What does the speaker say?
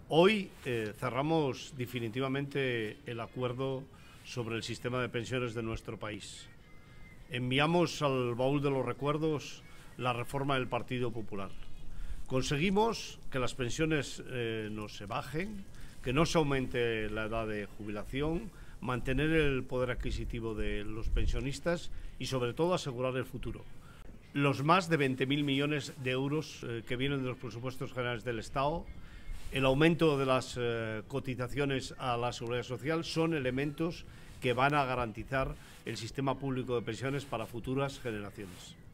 Hoy cerramos definitivamente el acuerdo sobre el sistema de pensiones de nuestro país. Enviamos al baúl de los recuerdos la reforma del Partido Popular. Conseguimos que las pensiones no se bajen, que no se aumente la edad de jubilación, mantener el poder adquisitivo de los pensionistas y, sobre todo, asegurar el futuro. Los más de 20.000 millones de euros que vienen de los presupuestos generales del Estado, el aumento de las cotizaciones a la Seguridad Social son elementos que van a garantizar el sistema público de pensiones para futuras generaciones.